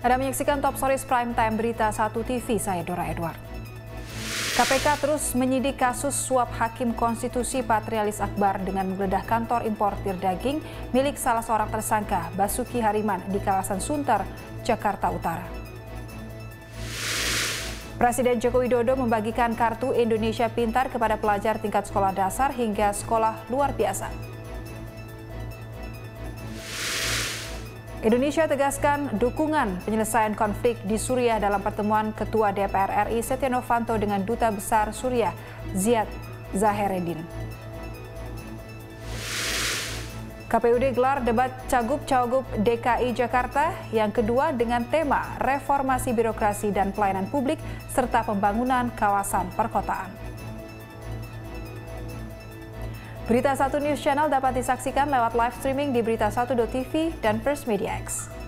Anda menyaksikan Top Stories Prime Time Berita 1 TV, saya Dora Edward. KPK terus menyidik kasus suap Hakim Konstitusi Patrialis Akbar dengan menggeledah kantor importir daging milik salah seorang tersangka, Basuki Hariman, di kawasan Sunter, Jakarta Utara. Presiden Joko Widodo membagikan kartu Indonesia Pintar kepada pelajar tingkat sekolah dasar hingga sekolah luar biasa. Indonesia tegaskan dukungan penyelesaian konflik di Suriah dalam pertemuan Ketua DPR RI Setia Novanto dengan Duta Besar Suriah Ziad Zahereddin. KPUD gelar debat Cagup-Cawagup DKI Jakarta yang kedua dengan tema reformasi birokrasi dan pelayanan publik serta pembangunan kawasan perkotaan. Berita 1 News Channel dapat disaksikan lewat live streaming di berita1.tv dan First Media X.